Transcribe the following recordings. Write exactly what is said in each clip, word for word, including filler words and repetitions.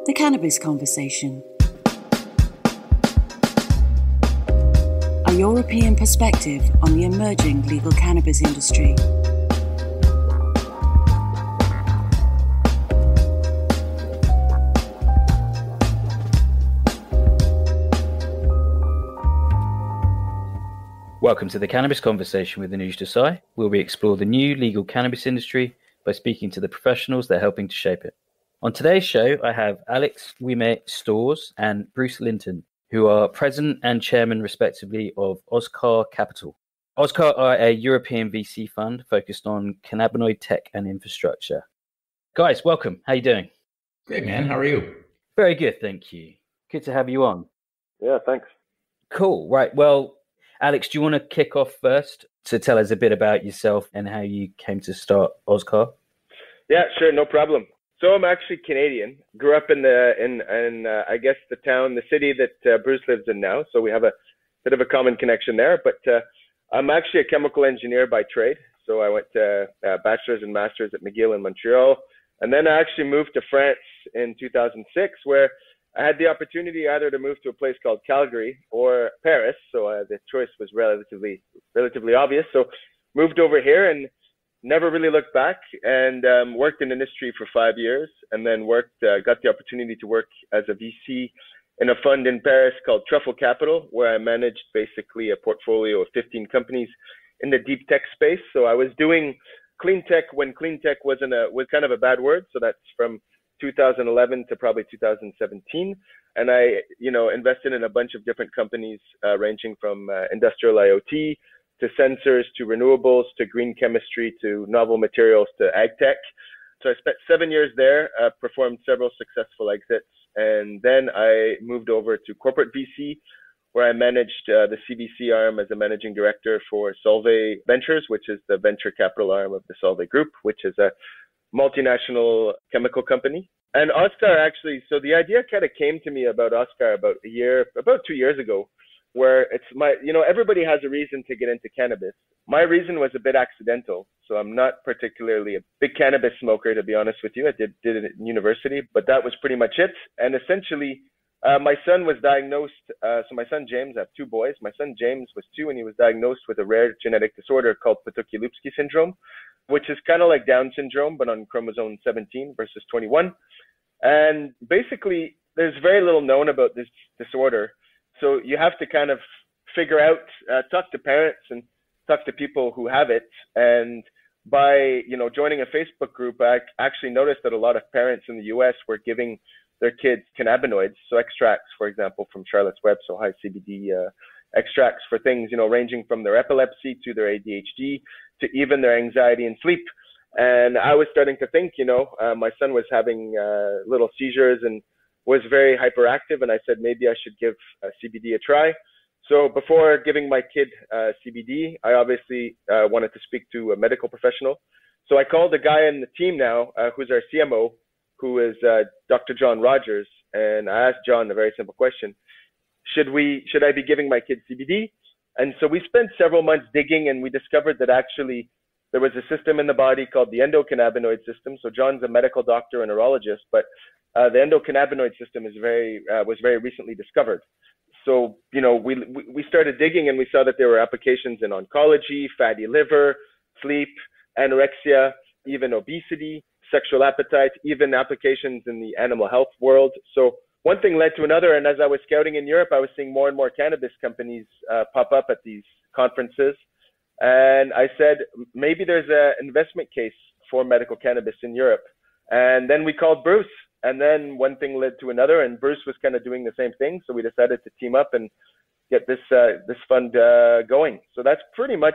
The Cannabis Conversation. A European perspective on the emerging legal cannabis industry. Welcome to the Cannabis Conversation with Ouimet-Storrs, where we explore the new legal cannabis industry by speaking to the professionals that are helping to shape it. On today's show, I have Alex Ouimet-Storrs and Bruce Linton, who are President and Chairman, respectively, of Óskare Capital. Óskare are a European V C fund focused on cannabinoid tech and infrastructure. Guys, welcome. How are you doing? Great, man. How are you? Very good, thank you. Good to have you on. Yeah, thanks. Cool. Right. Well, Alex, do you want to kick off first to tell us a bit about yourself and how you came to start Óskare? Yeah, sure, no problem. So I'm actually Canadian. Grew up in the in in uh, I guess the town, the city that uh, Bruce lives in now. So we have a bit of a common connection there. But uh, I'm actually a chemical engineer by trade. So I went to uh, bachelor's and master's at McGill in Montreal, and then I actually moved to France in two thousand six, where I had the opportunity either to move to a place called Calgary or Paris. So uh, the choice was relatively relatively obvious. So moved over here and never really looked back, and um, worked in industry for five years, and then worked uh, got the opportunity to work as a V C in a fund in Paris called Truffle Capital, where I managed basically a portfolio of fifteen companies in the deep tech space. So I was doing clean tech when clean tech wasn't a was kind of a bad word. So that's from two thousand eleven to probably two thousand seventeen. And I, you know, invested in a bunch of different companies, uh, ranging from uh, industrial IoT to sensors to renewables to green chemistry to novel materials to ag tech. So I spent seven years there, uh, performed several successful exits. And then I moved over to corporate V C, where I managed uh, the C V C arm as a managing director for Solvay Ventures, which is the venture capital arm of the Solvay Group, which is a multinational chemical company. And Óskare actually, so the idea kind of came to me about Óskare about a year, about two years ago, where it's my, you know, everybody has a reason to get into cannabis. My reason was a bit accidental. So I'm not particularly a big cannabis smoker, to be honest with you. I did, did it in university, but that was pretty much it. And essentially, uh, my son was diagnosed. Uh, so my son, James, I have two boys. My son, James, was two, and he was diagnosed with a rare genetic disorder called Potocki-Lupski syndrome, which is kind of like Down syndrome, but on chromosome seventeen versus twenty-one. And basically, there's very little known about this disorder. So you have to kind of figure out, uh, talk to parents and talk to people who have it. And by, you know, joining a Facebook group, I actually noticed that a lot of parents in the U S were giving their kids cannabinoids. So extracts, for example, from Charlotte's Web, so high C B D uh, extracts for things, you know, ranging from their epilepsy to their A D H D to even their anxiety and sleep. And I was starting to think, you know, uh, my son was having uh, little seizures and was very hyperactive. And I said, maybe I should give uh, C B D a try. So before giving my kid uh, C B D, I obviously uh, wanted to speak to a medical professional. So I called a guy in the team now, uh, who's our C M O, who is uh, Doctor John Rogers. And I asked John a very simple question. Should we, should I be giving my kid C B D? And so we spent several months digging, and we discovered that actually there was a system in the body called the endocannabinoid system. So John's a medical doctor and neurologist, but uh, the endocannabinoid system is very, uh, was very recently discovered. So, you know, we, we started digging, and we saw that there were applications in oncology, fatty liver, sleep, anorexia, even obesity, sexual appetite, even applications in the animal health world. So one thing led to another. And as I was scouting in Europe, I was seeing more and more cannabis companies uh, pop up at these conferences. And I said, maybe there's an investment case for medical cannabis in Europe. And then we called Bruce. And then one thing led to another, and Bruce was kind of doing the same thing. So we decided to team up and get this uh, this fund uh, going. So that's pretty much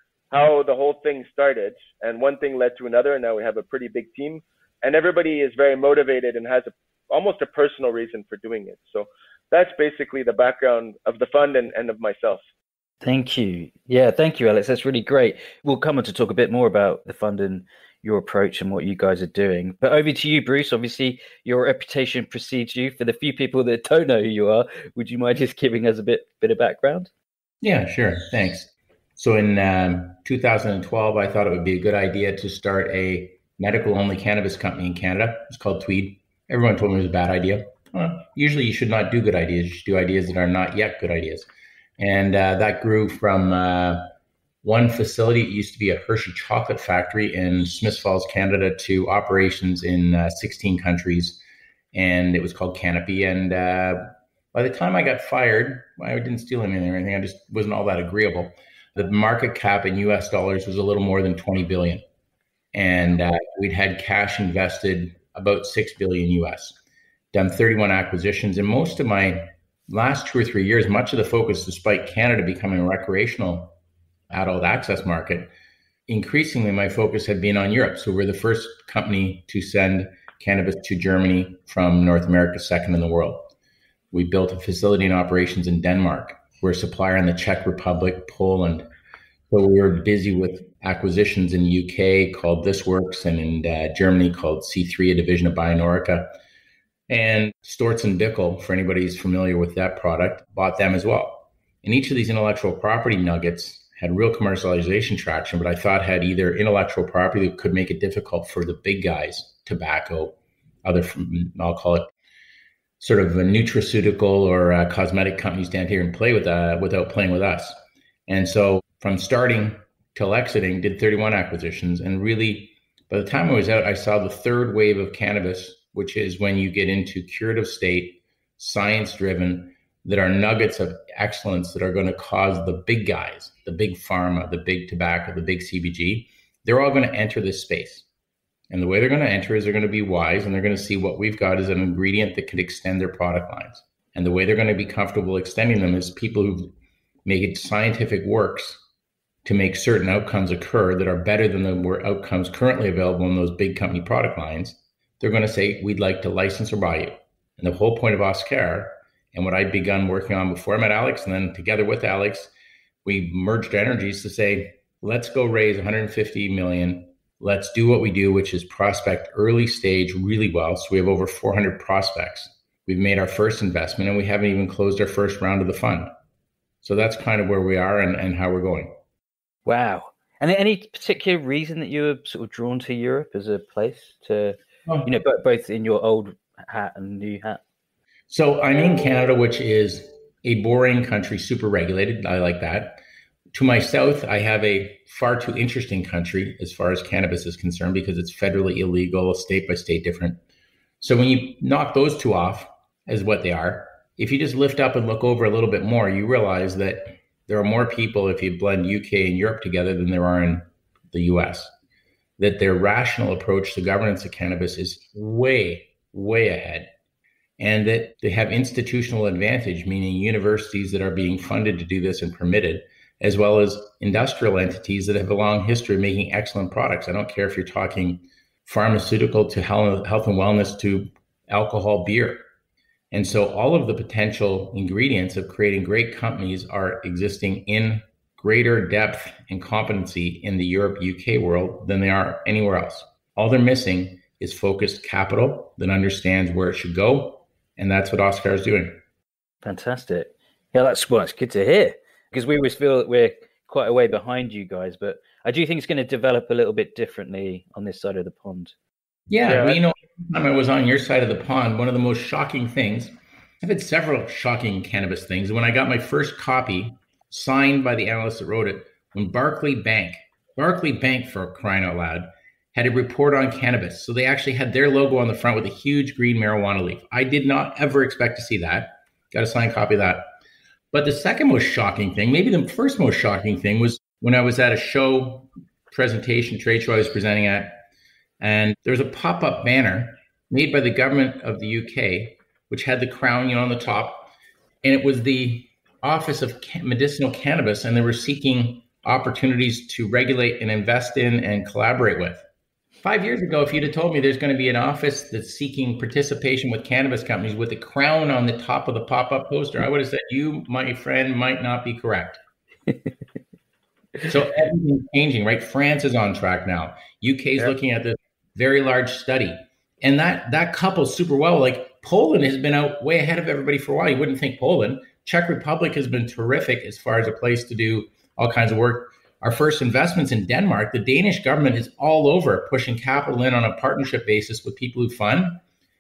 how the whole thing started. And one thing led to another, and now we have a pretty big team. And everybody is very motivated and has a, almost a personal reason for doing it. So that's basically the background of the fund and, and of myself. Thank you. Yeah, thank you, Alex. That's really great. We'll come on to talk a bit more about the fund and your approach and what you guys are doing. But over to you, Bruce. Obviously, your reputation precedes you. For the few people that don't know who you are, would you mind just giving us a bit bit of background? Yeah, sure. Thanks. So in um, two thousand twelve, I thought it would be a good idea to start a medical-only cannabis company in Canada. It's called Tweed. Everyone told me it was a bad idea. Well, usually you should not do good ideas. You should do ideas that are not yet good ideas. And uh, that grew from uh, one facility. It used to be a Hershey chocolate factory in Smiths Falls, Canada, to operations in uh, sixteen countries. And it was called Canopy. And uh, by the time I got fired, I didn't steal anything or anything. I just wasn't all that agreeable. The market cap in U S dollars was a little more than twenty billion. And uh, we'd had cash invested about six billion U S, done thirty-one acquisitions. And most of my last two or three years, much of the focus, despite Canada becoming a recreational adult access market, increasingly my focus had been on Europe. So we're the first company to send cannabis to Germany from North America, second in the world. We built a facility and operations in Denmark. We're a supplier in the Czech Republic, Poland. So we were busy with acquisitions in the U K called This Works, and in uh, Germany called C three, a division of Bionorica. And Storz and Bickel, for anybody who's familiar with that product, bought them as well. And each of these intellectual property nuggets had real commercialization traction, but I thought had either intellectual property that could make it difficult for the big guys, tobacco, other, I'll call it sort of a nutraceutical or uh, cosmetic companies down here and play with uh, without playing with us. And so from starting till exiting, did thirty-one acquisitions. And really, by the time I was out, I saw the third wave of cannabis, which is when you get into curative state, science-driven, that are nuggets of excellence that are going to cause the big guys, the big pharma, the big tobacco, the big C B G, they're all going to enter this space. And the way they're going to enter is they're going to be wise, and they're going to see what we've got as an ingredient that could extend their product lines. And the way they're going to be comfortable extending them is people who make it scientific works to make certain outcomes occur that are better than the outcomes currently available in those big company product lines. They're going to say, we'd like to license or buy you. And the whole point of Óskare, and what I'd begun working on before I met Alex, and then together with Alex, we merged energies to say, let's go raise one hundred fifty million. Let's do what we do, which is prospect early stage really well. So we have over four hundred prospects. We've made our first investment, and we haven't even closed our first round of the fund. So that's kind of where we are and, and how we're going. Wow. And any particular reason that you were sort of drawn to Europe as a place to, oh. you know, both in your old hat and new hat? So I'm in Canada, which is a boring country, super regulated. I like that. To my south, I have a far too interesting country as far as cannabis is concerned because it's federally illegal, state by state different. So when you knock those two off as what they are, if you just lift up and look over a little bit more, you realize that there are more people if you blend U K and Europe together than there are in the U S. That their rational approach to governance of cannabis is way, way ahead. And that they have institutional advantage, meaning universities that are being funded to do this and permitted, as well as industrial entities that have a long history of making excellent products. I don't care if you're talking pharmaceutical to health and wellness to alcohol, beer. And so all of the potential ingredients of creating great companies are existing in greater depth and competency in the Europe, U K world than they are anywhere else. All they're missing is focused capital that understands where it should go. And that's what Óskare is doing. Fantastic. Yeah, that's, well, that's good to hear. Because we always feel that we're quite a way behind you guys, but I do think it's going to develop a little bit differently on this side of the pond. Yeah, yeah. Well, you know, when I was on your side of the pond, one of the most shocking things, I've had several shocking cannabis things. When I got my first copy signed by the analyst that wrote it, when Barclay Bank, Barclay Bank for crying out loud, had a report on cannabis. So they actually had their logo on the front with a huge green marijuana leaf. I did not ever expect to see that. Got a signed copy of that. But the second most shocking thing, maybe the first most shocking thing, was when I was at a show, presentation, trade show I was presenting at, and there was a pop-up banner made by the government of the U K, which had the crown, you know, on the top, and it was the Office of Medicinal Cannabis, and they were seeking opportunities to regulate and invest in and collaborate with. Five years ago, if you'd have told me there's going to be an office that's seeking participation with cannabis companies with a crown on the top of the pop-up poster, I would have said, you, my friend, might not be correct. So everything's changing, right? France is on track now. U K is yep. looking at this very large study. And that that couples super well. Like Poland has been out way ahead of everybody for a while. You wouldn't think Poland. Czech Republic has been terrific as far as a place to do all kinds of work. Our first investments in Denmark, the Danish government is all over pushing capital in on a partnership basis with people who fund.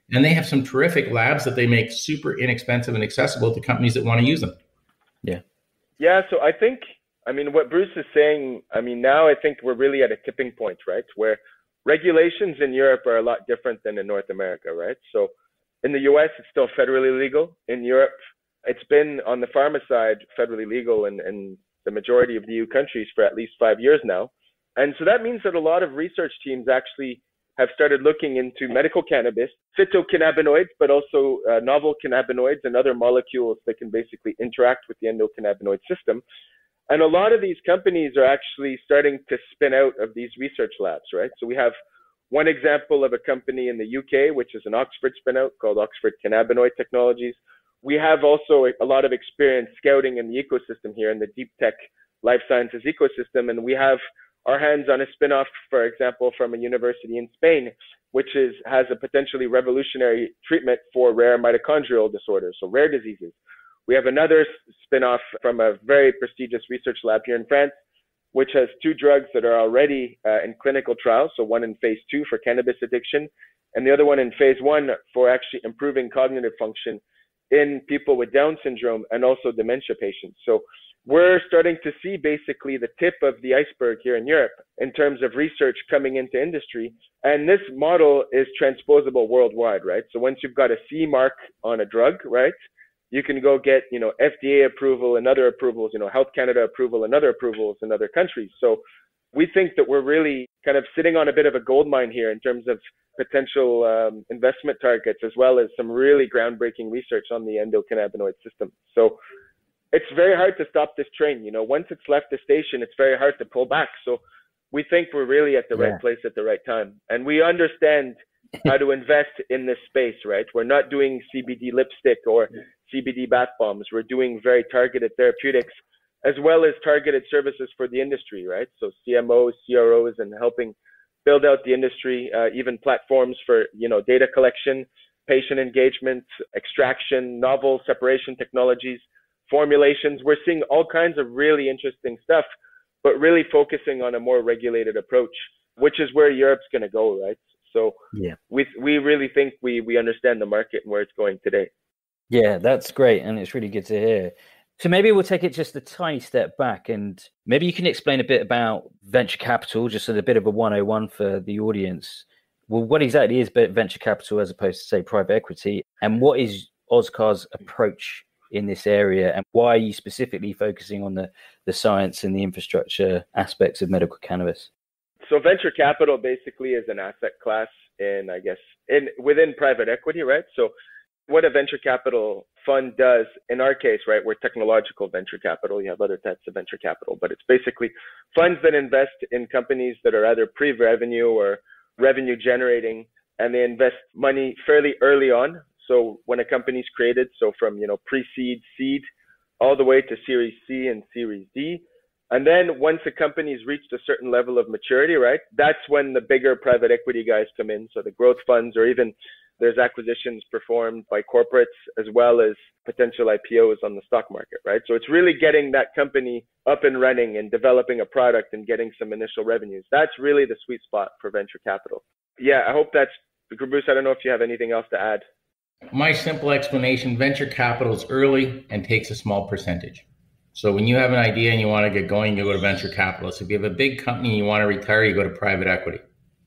And they have some terrific labs that they make super inexpensive and accessible to companies that want to use them. Yeah. Yeah. So I think, I mean, what Bruce is saying, I mean, now I think we're really at a tipping point, right? Where regulations in Europe are a lot different than in North America, right? So in the U S, it's still federally legal. In Europe, it's been on the pharma side federally legal in, in the majority of the E U countries for at least five years now. And so that means that a lot of research teams actually have started looking into medical cannabis, phytocannabinoids, but also uh, novel cannabinoids and other molecules that can basically interact with the endocannabinoid system. And a lot of these companies are actually starting to spin out of these research labs, right? So we have one example of a company in the U K, which is an Oxford spin out called Oxford Cannabinoid Technologies. We have also a lot of experience scouting in the ecosystem here in the deep tech life sciences ecosystem. And we have our hands on a spinoff, for example, from a university in Spain, which is has a potentially revolutionary treatment for rare mitochondrial disorders, so rare diseases. We have another spinoff from a very prestigious research lab here in France, which has two drugs that are already uh, in clinical trials. So one in phase two for cannabis addiction, and the other one in phase one for actually improving cognitive function in people with Down syndrome and also dementia patients. So we're starting to see basically the tip of the iceberg here in Europe in terms of research coming into industry. And this model is transposable worldwide, right? So once you've got a C mark on a drug, right, you can go get, you know, F D A approval and other approvals, you know, Health Canada approval and other approvals in other countries. So we think that we're really kind of sitting on a bit of a gold mine here in terms of potential um, investment targets, as well as some really groundbreaking research on the endocannabinoid system. So it's very hard to stop this train. You know, once it's left the station, it's very hard to pull back. So we think we're really at the yeah. right place at the right time. And we understand how to invest in this space, right? We're not doing C B D lipstick or C B D bath bombs. We're doing very targeted therapeutics, as well as targeted services for the industry, right? So C M Os, C R Os, and helping build out the industry, uh, even platforms for, you know, data collection, patient engagement, extraction, novel separation technologies, formulations. We're seeing all kinds of really interesting stuff, but really focusing on a more regulated approach, which is where Europe's going to go, right? So yeah, we we really think we we understand the market and where it's going today. Yeah, that's great, and it's really good to hear. So maybe we'll take it just a tiny step back, and maybe you can explain a bit about venture capital, just a bit of a one oh one for the audience. Well, what exactly is venture capital as opposed to, say, private equity, and what is Óskare's approach in this area, and why are you specifically focusing on the, the science and the infrastructure aspects of medical cannabis? So venture capital basically is an asset class in, I guess, in within private equity, right? So what a venture capital fund does, in our case, right, we're technological venture capital. You have other types of venture capital, but it's basically funds that invest in companies that are either pre-revenue or revenue generating, and they invest money fairly early on. So when a company's created, so from, you know, pre-seed, seed, all the way to Series C and Series D. And then once a company's reached a certain level of maturity, right, that's when the bigger private equity guys come in. So the growth funds, or even there's acquisitions performed by corporates, as well as potential I P Os on the stock market, right? So it's really getting that company up and running and developing a product and getting some initial revenues. That's really the sweet spot for venture capital. Yeah, I hope that's, Bruce, I don't know if you have anything else to add. My simple explanation, venture capital is early and takes a small percentage. So when you have an idea and you want to get going, you go to venture capitalists. If you have a big company and you want to retire, you go to private equity.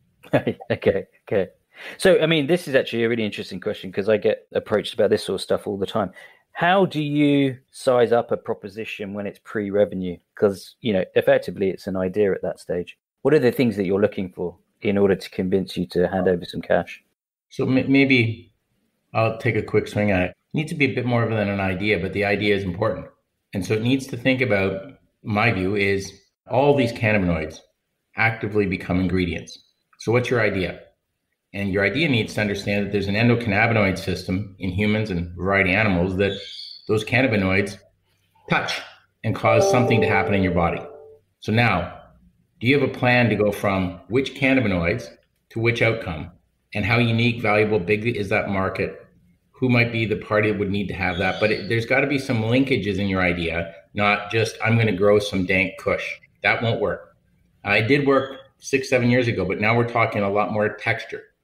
okay, okay. So, I mean, this is actually a really interesting question, because I get approached about this sort of stuff all the time. How do you size up a proposition when it's pre-revenue? Because, you know, effectively it's an idea at that stage. What are the things that you're looking for in order to convince you to hand over some cash? So m- maybe I'll take a quick swing at it. It needs to be a bit more than an idea, but the idea is important. And so it needs to think about, my view is, all these cannabinoids actively become ingredients. So what's your idea? And your idea needs to understand that there's an endocannabinoid system in humans and a variety of animals that those cannabinoids touch and cause something to happen in your body. So now, do you have a plan to go from which cannabinoids to which outcome? And how unique, valuable, big is that market? Who might be the party that would need to have that? But it, there's got to be some linkages in your idea, not just, I'm going to grow some dank kush. That won't work. I did work six, seven years ago, but now we're talking a lot more texture.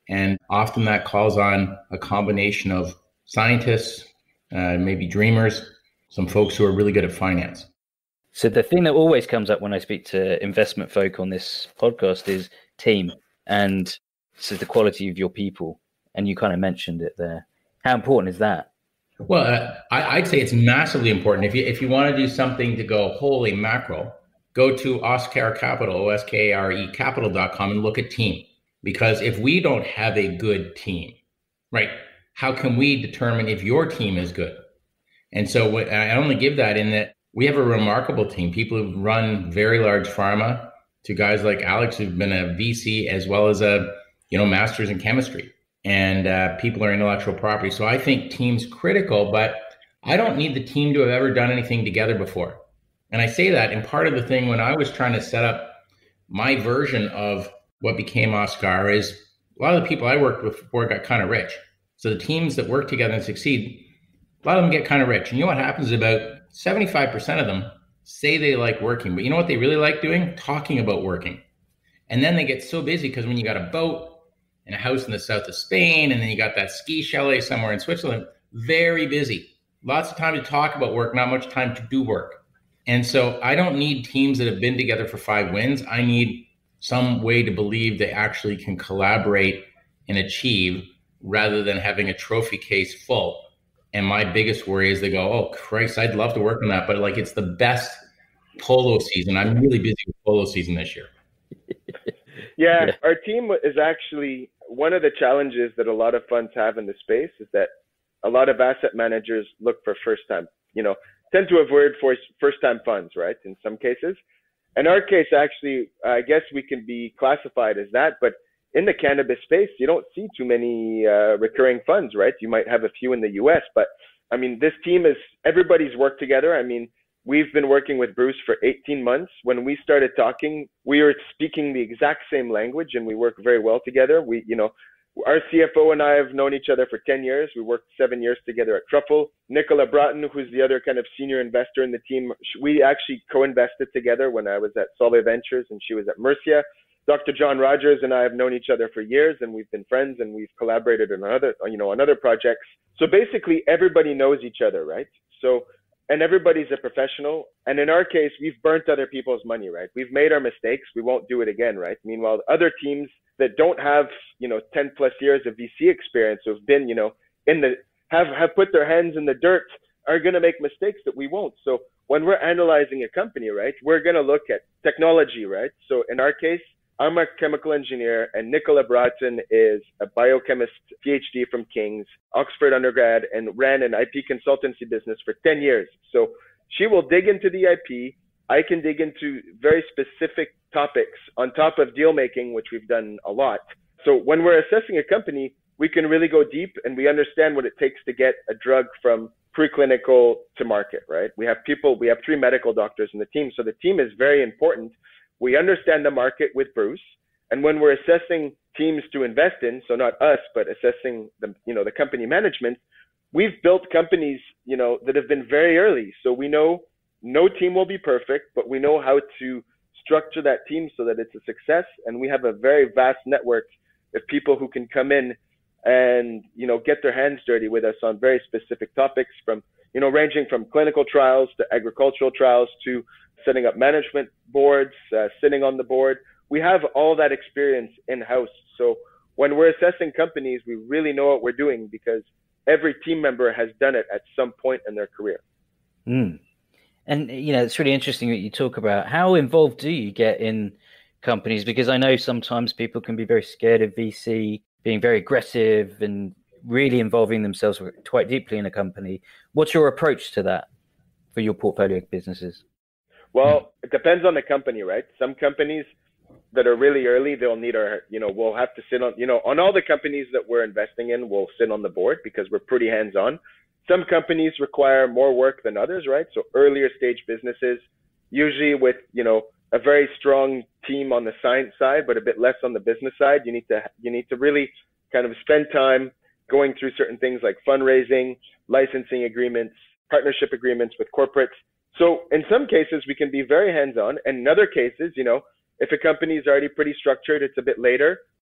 And often that calls on a combination of scientists, uh, maybe dreamers, some folks who are really good at finance. So the thing that always comes up when I speak to investment folk on this podcast is team and so the quality of your people. And you kind of mentioned it there. How important is that? Well, uh, I, I'd say it's massively important. If you if you want to do something to go, holy mackerel, go to Óskare Capital, O S K A R E capital dot com and look at team. Because if we don't have a good team, right, how can we determine if your team is good? And so I only give that in that we have a remarkable team, people who've run very large pharma, to guys like Alex who've been a V C as well as a, you know, master's in chemistry, and uh, people are intellectual property. So I think team's critical, but I don't need the team to have ever done anything together before. And I say that, and part of the thing when I was trying to set up my version of what became Óskare is a lot of the people I worked with before got kind of rich. So the teams that work together and succeed, a lot of them get kind of rich. And you know what happens? About seventy-five percent of them say they like working, but you know what they really like doing? Talking about working. And then they get so busy because when you got a boat and a house in the south of Spain, and then you got that ski chalet somewhere in Switzerland, very busy. Lots of time to talk about work, not much time to do work. And so I don't need teams that have been together for five wins. I need some way to believe they actually can collaborate and achieve rather than having a trophy case full. And my biggest worry is they go, oh, Christ, I'd love to work on that, but like it's the best polo season. I'm really busy with polo season this year. Yeah, yeah, our team is actually one of the challenges that a lot of funds have in the space is that a lot of asset managers look for first time, you know, tend to avoid for first time funds, right? In some cases. In our case, actually, I guess we can be classified as that, but in the cannabis space, you don't see too many uh, recurring funds, right? You might have a few in the U S, but I mean, this team is, everybody's worked together. I mean, we've been working with Bruce for eighteen months. When we started talking, we were speaking the exact same language and we work very well together. We, you know, our C F O and I have known each other for ten years. We worked seven years together at Truffle. Nicola Broughton, who's the other kind of senior investor in the team, we actually co-invested together when I was at Solid Ventures and she was at Mercia. Doctor John Rogers and I have known each other for years and we've been friends and we've collaborated on other, you know, on other projects. So basically everybody knows each other, right? So, and everybody's a professional. And in our case, we've burnt other people's money, right? We've made our mistakes. We won't do it again, right? Meanwhile, other teams that don't have, you know, ten plus years of V C experience, who've been, you know, in the, have, have put their hands in the dirt, are going to make mistakes that we won't. So when we're analyzing a company, right, we're going to look at technology, right? So in our case, I'm a chemical engineer and Nicola Broughton is a biochemist, PhD from King's, Oxford undergrad, and ran an I P consultancy business for ten years. So she will dig into the I P. I can dig into very specific topics on top of deal making, which we've done a lot. So when we're assessing a company, we can really go deep and we understand what it takes to get a drug from preclinical to market, right? We have people, we have three medical doctors in the team. So the team is very important. We understand the market with Bruce. And when we're assessing teams to invest in, so not us, but assessing the, you know, the company management, we've built companies, you know, that have been very early. So we know no team will be perfect, but we know how to structure that team so that it's a success. And we have a very vast network of people who can come in and, you know, get their hands dirty with us on very specific topics from, you know, ranging from clinical trials to agricultural trials to setting up management boards, uh, sitting on the board. We have all that experience in-house. So when we're assessing companies, we really know what we're doing because every team member has done it at some point in their career. Mm. And, you know, it's really interesting that you talk about how involved do you get in companies? Because I know sometimes people can be very scared of V C, being very aggressive and really involving themselves quite deeply in a company. What's your approach to that for your portfolio businesses? Well, it depends on the company, right? Some companies that are really early, they'll need our, you know, we'll have to sit on, you know, on all the companies that we're investing in, we'll sit on the board because we're pretty hands-on. Some companies require more work than others, right? So earlier stage businesses, usually with, you know, a very strong team on the science side, but a bit less on the business side. You need to, you need to really kind of spend time going through certain things like fundraising, licensing agreements, partnership agreements with corporates. So in some cases, we can be very hands-on. And in other cases, you know, if a company is already pretty structured, it's a bit later.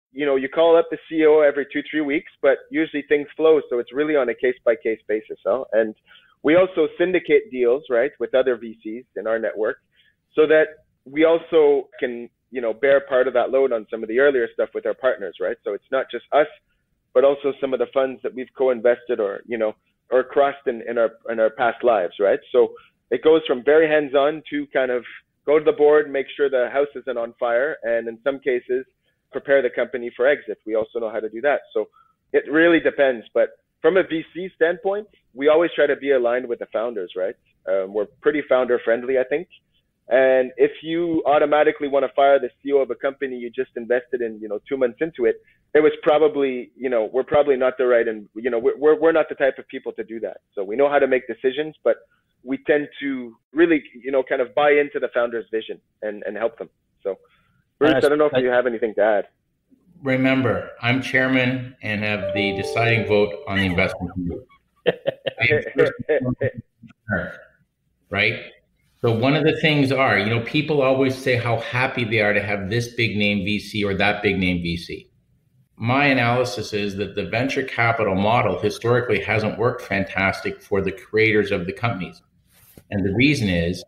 you know, you call up the C E O every two, three weeks, but usually things flow. So it's really on a case by case basis. Huh? And we also syndicate deals, right, with other V Cs in our network so that we also can, you know, bear part of that load on some of the earlier stuff with our partners, right? So it's not just us, but also some of the funds that we've co-invested or, you know, or crossed in, in our in our past lives, right? So it goes from very hands-on to kind of go to the board, make sure the house isn't on fire, and in some cases, prepare the company for exit. We also know how to do that. So it really depends. But from a V C standpoint, we always try to be aligned with the founders, right? Um, we're pretty founder-friendly, I think. And if you automatically want to fire the C E O of a company you just invested in, you know, two months into it, it was probably, you know, we're probably not the right, and, you know, we're, we're not the type of people to do that. So we know how to make decisions, but we tend to really, you know, kind of buy into the founder's vision and, and help them. So, Bruce, I don't know if you have anything to add. Remember, I'm chairman and have the deciding vote on the investment committee. Right? So one of the things are, you know, people always say how happy they are to have this big name V C or that big name V C. My analysis is that the venture capital model historically hasn't worked fantastic for the creators of the companies. And the reason is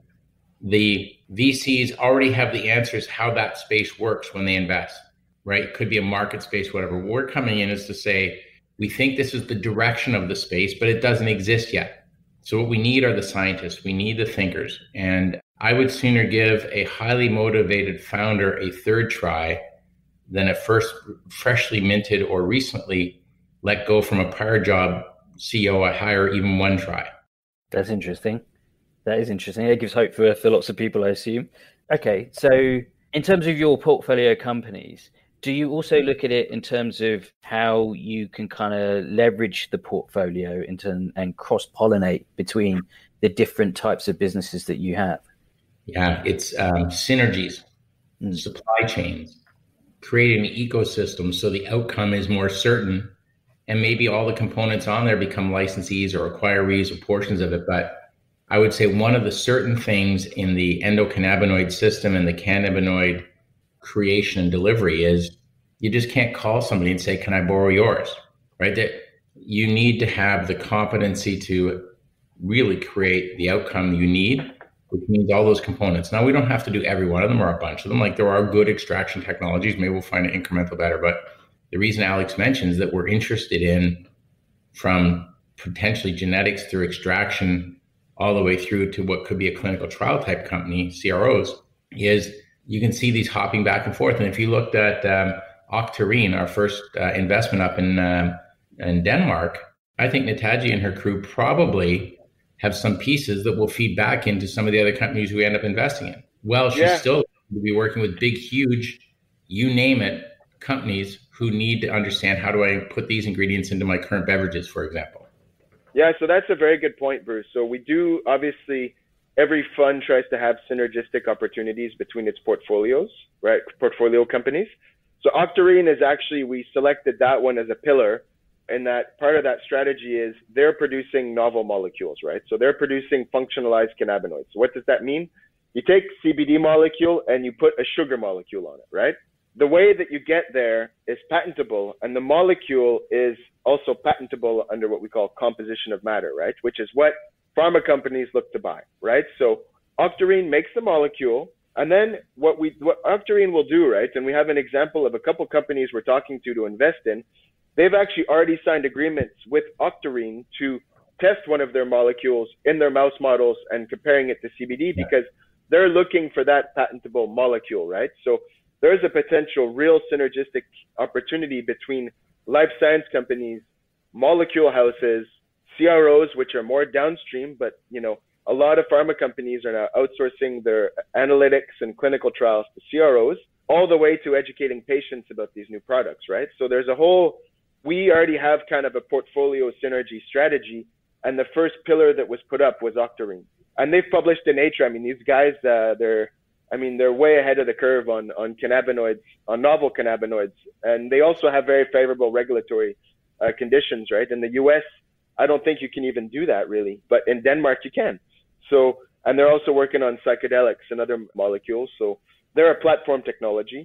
the V Cs already have the answers how that space works when they invest, right? It could be a market space, whatever. What we're coming in is to say, we think this is the direction of the space, but it doesn't exist yet. So what we need are the scientists. We need the thinkers. And I would sooner give a highly motivated founder a third try than a first freshly minted or recently let go from a prior job C E O I hire even one try. That's interesting. That is interesting. It gives hope for, for lots of people, I assume. Okay, so in terms of your portfolio companies, do you also look at it in terms of how you can kind of leverage the portfolio into and cross-pollinate between the different types of businesses that you have? Yeah, it's um, synergies, mm. supply chains, creating an ecosystem so the outcome is more certain, and maybe all the components on there become licensees or acquirees or portions of it. But I would say one of the certain things in the endocannabinoid system and the cannabinoid creation and delivery is you just can't call somebody and say, can I borrow yours, right? That you need to have the competency to really create the outcome you need, which means all those components. Now, we don't have to do every one of them or a bunch of them. Like there are good extraction technologies. Maybe we'll find it incremental better. But the reason Alex mentions that we're interested in from potentially genetics through extraction all the way through to what could be a clinical trial type company, C R Os, is you can see these hopping back and forth. And if you looked at um, Octarine, our first uh, investment up in um, in Denmark, I think Nataji and her crew probably have some pieces that will feed back into some of the other companies we end up investing in. Well, she's yeah. still going to be working with big, huge, you name it, companies who need to understand how do I put these ingredients into my current beverages, for example. Yeah, so that's a very good point, Bruce. So we do, obviously, every fund tries to have synergistic opportunities between its portfolios, right? Portfolio companies. So Octarine is actually, we selected that one as a pillar, and that part of that strategy is they're producing novel molecules, right? So they're producing functionalized cannabinoids. So what does that mean? You take C B D molecule and you put a sugar molecule on it, right? The way that you get there is patentable, and the molecule is also patentable under what we call composition of matter, right? Which is what pharma companies look to buy, right? So Octarine makes the molecule, and then what we what Octarine will do, right? And we have an example of a couple companies we're talking to to invest in. They've actually already signed agreements with Octarine to test one of their molecules in their mouse models and comparing it to C B D because they're looking for that patentable molecule, right? So there's a potential real synergistic opportunity between life science companies, molecule houses, C R Os, which are more downstream, but, you know, a lot of pharma companies are now outsourcing their analytics and clinical trials to C R Os, all the way to educating patients about these new products, right? So there's a whole, we already have kind of a portfolio synergy strategy, and the first pillar that was put up was Octarine. And they've published in Nature. I mean, these guys, uh, they're, I mean, they're way ahead of the curve on, on cannabinoids, on novel cannabinoids. And they also have very favorable regulatory uh, conditions, right? In the U S, I don't think you can even do that really, but in Denmark you can. So, and they're also working on psychedelics and other molecules. So they're a platform technology.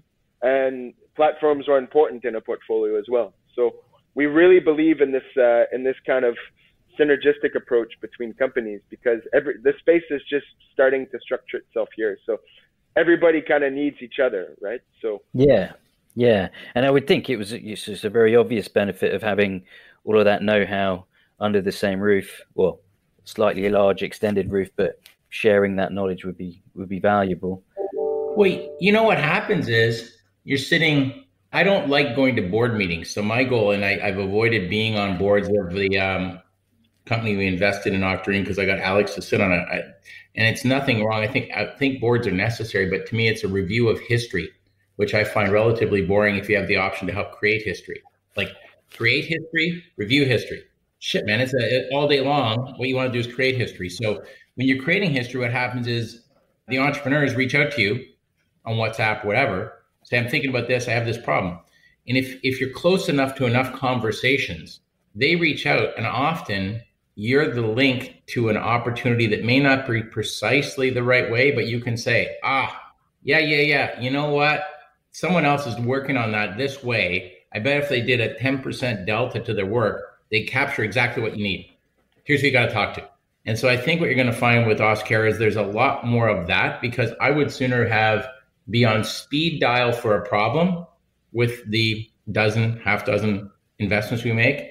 and platforms are important in a portfolio as well. So we really believe in this uh, in this kind of synergistic approach between companies, because every the space is just starting to structure itself here. So everybody kind of needs each other, right? So yeah, yeah, and I would think it was it's just a very obvious benefit of having all of that know-how under the same roof, well, slightly large extended roof, but sharing that knowledge would be would be valuable. Well, you know what happens is you're sitting. I don't like going to board meetings, so my goal, and I, I've avoided being on boards of the um, company we invested in Octarine because I got Alex to sit on it, I, and it's nothing wrong. I think I think boards are necessary, but to me, it's a review of history, which I find relatively boring if you have the option to help create history. Like create history, review history. Shit, man, it's a, all day long. What you want to do is create history. So when you're creating history, what happens is the entrepreneurs reach out to you on WhatsApp, whatever, say, I'm thinking about this, I have this problem. And if if you're close enough to enough conversations, they reach out, and often you're the link to an opportunity that may not be precisely the right way, but you can say, ah, yeah, yeah, yeah, you know what? Someone else is working on that this way. I bet if they did a ten percent delta to their work, they capture exactly what you need. Here's who you got to talk to. And so I think what you're going to find with Óskare is there's a lot more of that, because I would sooner have be on speed dial for a problem with the dozen, half dozen investments we make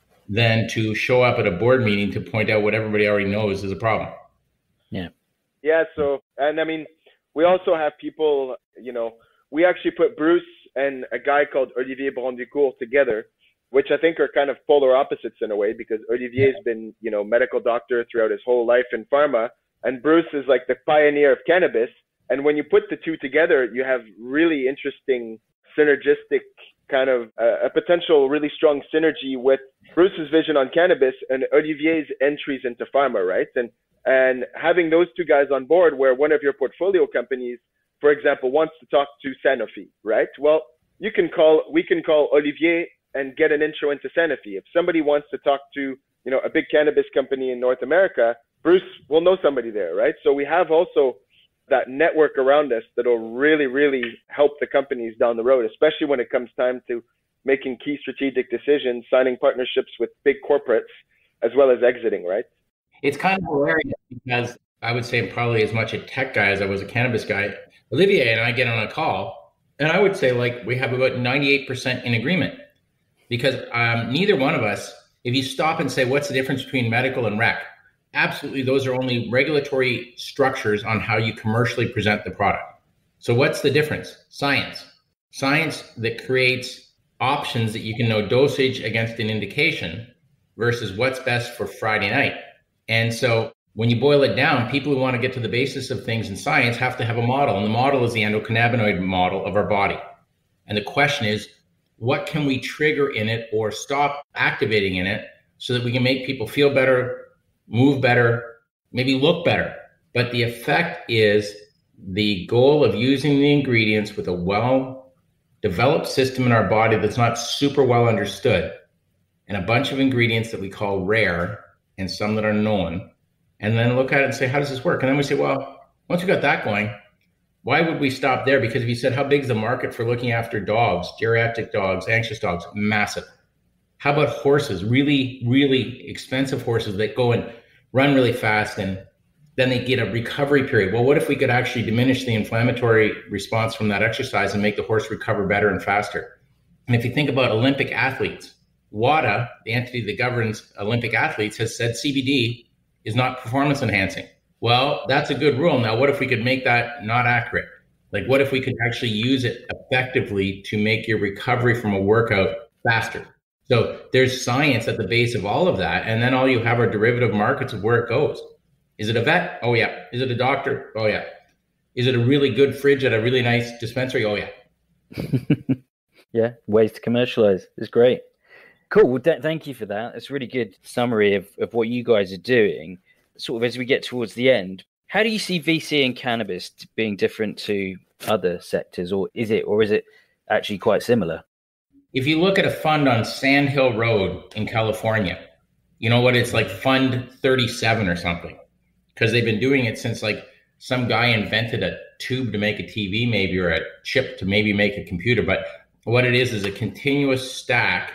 than to show up at a board meeting to point out what everybody already knows is a problem. Yeah. Yeah. So, and I mean, we also have people, you know, we actually put Bruce and a guy called Olivier Brandicourt together, which I think are kind of polar opposites in a way, because Olivier's been, you know, medical doctor throughout his whole life in pharma, and Bruce is like the pioneer of cannabis. And when you put the two together, you have really interesting synergistic kind of uh, a potential really strong synergy with Bruce's vision on cannabis and Olivier's entries into pharma, right? And and having those two guys on board, where one of your portfolio companies, for example, wants to talk to Sanofi, right? Well, you can call, we can call Olivier and get an intro into Sanofi. If somebody wants to talk to, you know, a big cannabis company in North America, Bruce will know somebody there, right? So we have also that network around us that'll really, really help the companies down the road, especially when it comes time to making key strategic decisions, signing partnerships with big corporates, as well as exiting, right? It's kind of hilarious because I would say I'm probably as much a tech guy as I was a cannabis guy. Olivier and I get on a call, and I would say like we have about ninety-eight percent in agreement, because um, neither one of us, if you stop and say, what's the difference between medical and rec? Absolutely, those are only regulatory structures on how you commercially present the product. So what's the difference? Science. Science that creates options that you can know dosage against an indication versus what's best for Friday night. And so when you boil it down, people who want to get to the basis of things in science have to have a model. And the model is the endocannabinoid model of our body. And the question is, what can we trigger in it or stop activating in it so that we can make people feel better, move better, maybe look better? But the effect is the goal of using the ingredients with a well-developed system in our body that's not super well understood, and a bunch of ingredients that we call rare and some that are known, and then look at it and say, how does this work? And then we say, well, once we got that going, why would we stop there? Because if you said, how big is the market for looking after dogs, geriatric dogs, anxious dogs? Massive. How about horses? Really, really expensive horses that go and run really fast, and then they get a recovery period. Well, what if we could actually diminish the inflammatory response from that exercise and make the horse recover better and faster? And if you think about Olympic athletes, WADA, the entity that governs Olympic athletes, has said C B D is not performance enhancing. Well, that's a good rule. Now, what if we could make that not accurate? Like, what if we could actually use it effectively to make your recovery from a workout faster? So there's science at the base of all of that. And then all you have are derivative markets of where it goes. Is it a vet? Oh, yeah. Is it a doctor? Oh, yeah. Is it a really good fridge at a really nice dispensary? Oh, yeah. Yeah, ways to commercialize. It's great. Cool. Well, th- thank you for that. It's a really good summary of, of what you guys are doing. Sort of as we get towards the end, how do you see V C and cannabis being different to other sectors, or is it, or is it actually quite similar? If you look at a fund on Sand Hill Road in California, you know what, it's like Fund thirty-seven or something, because they've been doing it since like some guy invented a tube to make a T V maybe, or a chip to maybe make a computer. But what it is is a continuous stack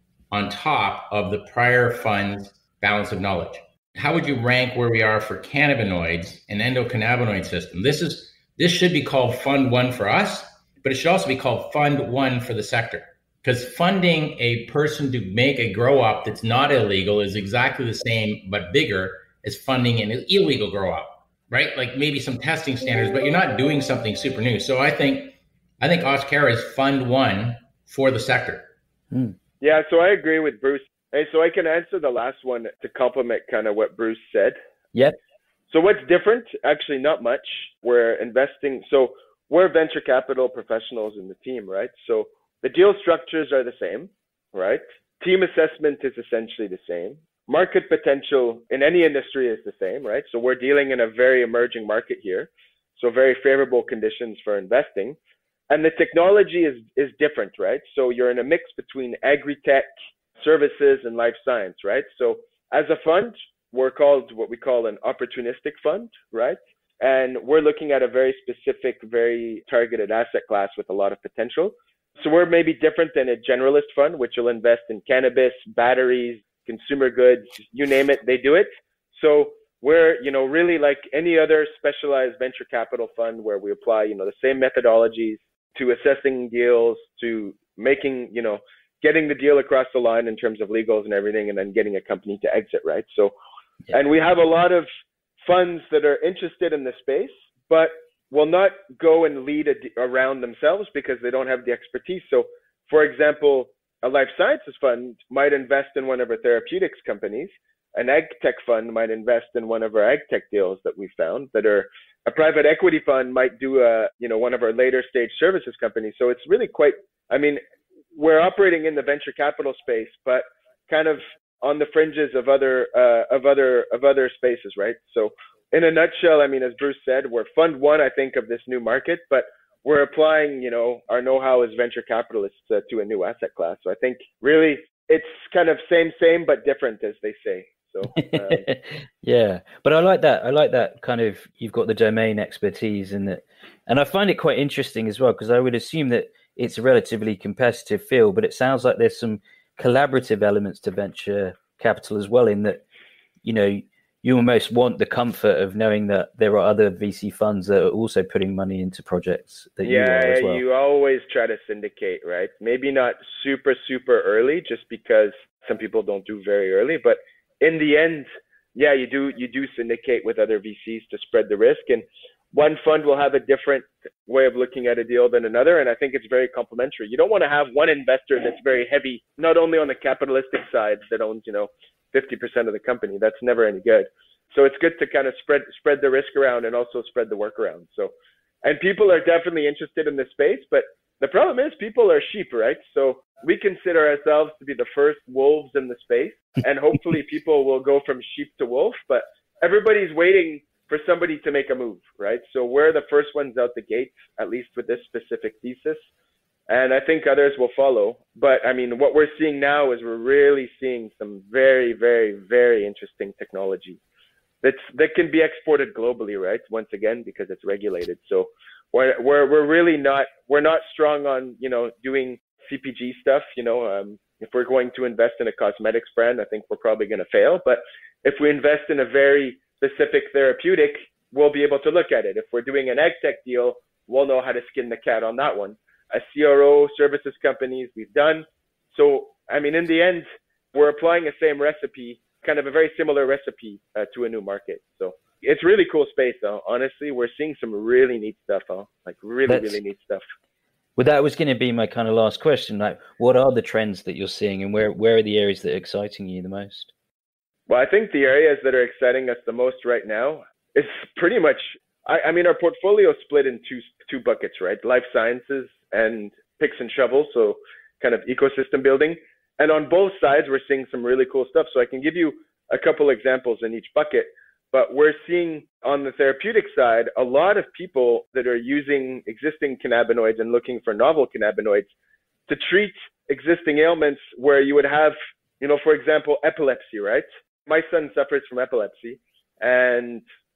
on top of the prior fund's balance of knowledge. How would you rank where we are for cannabinoids and endocannabinoid system? This is this should be called Fund One for us, but it should also be called Fund One for the sector. Because funding a person to make a grow up that's not illegal is exactly the same but bigger as funding an illegal grow up, right? Like maybe some testing standards, but you're not doing something super new. So I think I think Óskare is Fund One for the sector. Hmm. Yeah, so I agree with Bruce. Hey, so I can answer the last one to complement kind of what Bruce said. Yep. So what's different? Actually, not much. We're investing. So we're venture capital professionals in the team, right? So the deal structures are the same, right? Team assessment is essentially the same. Market potential in any industry is the same, right? So we're dealing in a very emerging market here. So very favorable conditions for investing. And the technology is, is different, right? So you're in a mix between agri-tech, services, and life science, right? So as a fund, we're called what we call an opportunistic fund, right? And we're looking at a very specific, very targeted asset class with a lot of potential. So we're maybe different than a generalist fund, which will invest in cannabis, batteries, consumer goods, you name it, they do it. So we're, you know, really like any other specialized venture capital fund where we apply, you know, the same methodologies to assessing deals, to making, you know, getting the deal across the line in terms of legals and everything, and then getting a company to exit, right? So, yeah. And we have a lot of funds that are interested in the space, but will not go and lead a, around themselves because they don't have the expertise. So, for example, a life sciences fund might invest in one of our therapeutics companies. An ag tech fund might invest in one of our ag tech deals that we found that are a private equity fund might do a, you know, one of our later stage services companies. So it's really quite, I mean, we're operating in the venture capital space, but kind of on the fringes of other, uh, of other, of other spaces, right? So in a nutshell, I mean, as Bruce said, we're fund one, I think, of this new market, but we're applying, you know, our know-how as venture capitalists uh, to a new asset class. So I think really it's kind of same, same, but different, as they say. So, um, yeah, but I like that. I like that kind of, you've got the domain expertise in it. And I find it quite interesting as well, because I would assume that it's a relatively competitive field, but it sounds like there's some collaborative elements to venture capital as well, in that, you know, you almost want the comfort of knowing that there are other V C funds that are also putting money into projects that yeah, you are as well. You always try to syndicate, right? Maybe not super, super early, just because some people don't do very early, but in the end, yeah, you do you do syndicate with other V Cs to spread the risk. And one fund will have a different way of looking at a deal than another. And I think it's very complementary. You don't want to have one investor that's very heavy, not only on the capitalistic side that owns, you know, fifty percent of the company. That's never any good. So it's good to kind of spread spread the risk around and also spread the work around. So, and people are definitely interested in this space, but the problem is people are sheep, right? So we consider ourselves to be the first wolves in the space, and hopefully people will go from sheep to wolf, but everybody's waiting for somebody to make a move, right? So we're the first ones out the gate, at least with this specific thesis. And I think others will follow. But I mean, what we're seeing now is we're really seeing some very, very, very interesting technology that's, that can be exported globally, right? Once again, because it's regulated. So we're, we're, we're really not, we're not strong on, you know, doing C P G stuff. You know, um, if we're going to invest in a cosmetics brand, I think we're probably going to fail. But if we invest in a very specific therapeutic, we'll be able to look at it. If we're doing an ag tech deal, we'll know how to skin the cat on that one. A C R O, services companies, we've done. So, I mean, in the end, we're applying the same recipe, kind of a very similar recipe uh, to a new market. So it's really cool space, though. Honestly, we're seeing some really neat stuff, huh? Like really, That's, really neat stuff. Well, that was going to be my kind of last question. Like, what are the trends that you're seeing, and where, where are the areas that are exciting you the most? Well, I think the areas that are exciting us the most right now is pretty much, I, I mean, our portfolio is split in two, two buckets, right? Life sciences and picks and shovels, so kind of ecosystem building. And on both sides, we're seeing some really cool stuff. So I can give you a couple examples in each bucket, but we're seeing on the therapeutic side, a lot of people that are using existing cannabinoids and looking for novel cannabinoids to treat existing ailments where you would have, you know, for example, epilepsy, right? My son suffers from epilepsy, and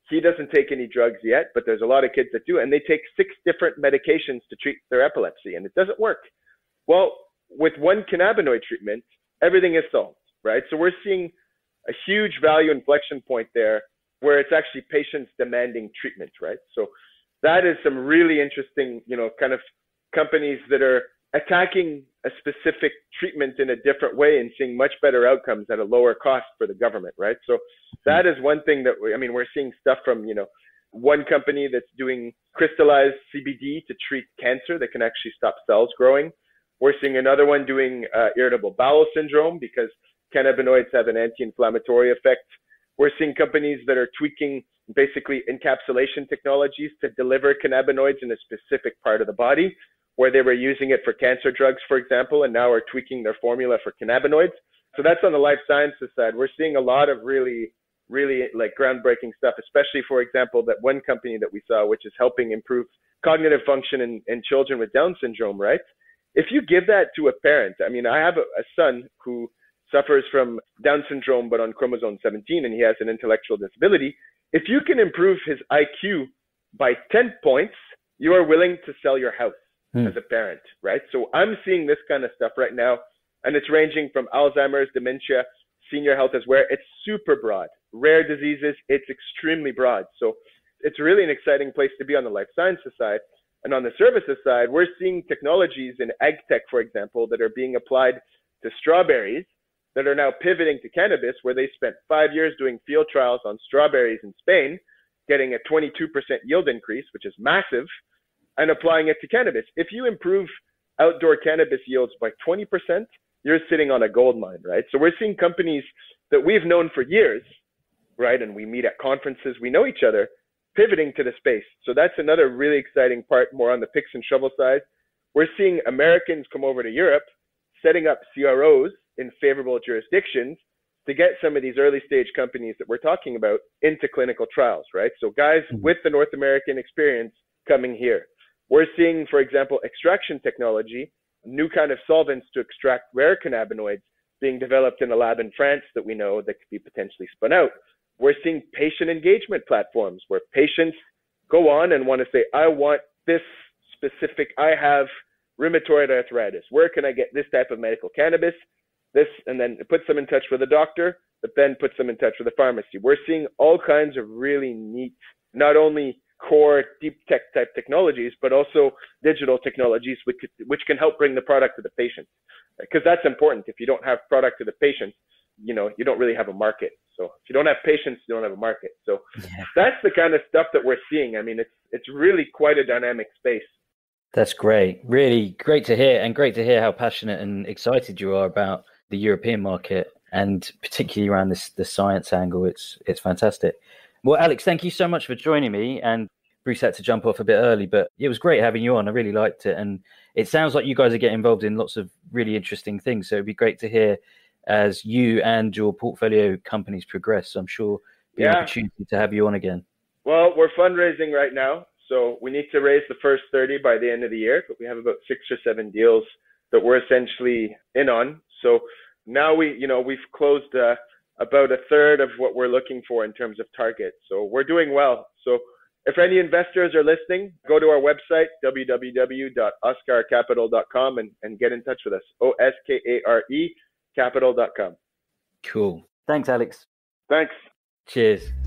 He doesn't take any drugs yet, but there's a lot of kids that do, and they take six different medications to treat their epilepsy, and it doesn't work. Well, with one cannabinoid treatment, everything is solved, right? So we're seeing a huge value inflection point there where it's actually patients demanding treatment, right? So that is some really interesting, you know, kind of companies that are attacking a specific treatment in a different way and seeing much better outcomes at a lower cost for the government, right? So that is one thing that we, I mean, we're seeing stuff from, you know, one company that's doing crystallized C B D to treat cancer that can actually stop cells growing. We're seeing another one doing uh, irritable bowel syndrome because cannabinoids have an anti-inflammatory effect. We're seeing companies that are tweaking basically encapsulation technologies to deliver cannabinoids in a specific part of the body, where they were using it for cancer drugs, for example, and now are tweaking their formula for cannabinoids. So that's on the life sciences side. We're seeing a lot of really, really like groundbreaking stuff, especially, for example, that one company that we saw, which is helping improve cognitive function in, in children with Down syndrome, right? If you give that to a parent, I mean, I have a, a son who suffers from Down syndrome, but on chromosome seventeen, and he has an intellectual disability. If you can improve his I Q by ten points, you are willing to sell your house hmm. as a parent, right? So I'm seeing this kind of stuff right now, and it's ranging from Alzheimer's, dementia, senior health as well. It's super broad. Rare diseases, it's extremely broad. So it's really an exciting place to be on the life sciences side. And on the services side, we're seeing technologies in ag tech, for example, that are being applied to strawberries that are now pivoting to cannabis, where they spent five years doing field trials on strawberries in Spain, getting a twenty-two percent yield increase, which is massive, and applying it to cannabis. If you improve outdoor cannabis yields by twenty percent, you're sitting on a gold mine, right? So we're seeing companies that we've known for years, right? And we meet at conferences, we know each other, pivoting to the space. So that's another really exciting part, more on the picks and shovel side. We're seeing Americans come over to Europe, setting up C R Os in favorable jurisdictions to get some of these early stage companies that we're talking about into clinical trials, right? So guys mm-hmm. with the North American experience coming here. We're seeing, for example, extraction technology, new kind of solvents to extract rare cannabinoids being developed in a lab in France that we know that could be potentially spun out. We're seeing patient engagement platforms where patients go on and want to say, I want this specific, I have rheumatoid arthritis. Where can I get this type of medical cannabis? This, and then it puts them in touch with a doctor, that then puts them in touch with a pharmacy. We're seeing all kinds of really neat, not only core deep tech type technologies, but also digital technologies which, which can help bring the product to the patient. Because that's important. If you don't have product to the patient, you know, you don't really have a market. So if you don't have patients, you don't have a market. So yeah. that's the kind of stuff that we're seeing. I mean, it's it's really quite a dynamic space. That's great. Really great to hear, and great to hear how passionate and excited you are about the European market, and particularly around this the science angle. It's it's fantastic. Well, Alex, thank you so much for joining me. And Bruce had to jump off a bit early, but it was great having you on. I really liked it. And it sounds like you guys are getting involved in lots of really interesting things. So it'd be great to hear as you and your portfolio companies progress. So I'm sure it'll be yeah. an opportunity to have you on again. Well, we're fundraising right now. So we need to raise the first thirty by the end of the year, but we have about six or seven deals that we're essentially in on. So now we, you know, we've closed uh, about a third of what we're looking for in terms of target. So we're doing well. So if any investors are listening, go to our website, w w w dot oskare capital dot com, and, and get in touch with us. O S K A R E capital dot com. Cool. Thanks, Alex. Thanks. Cheers.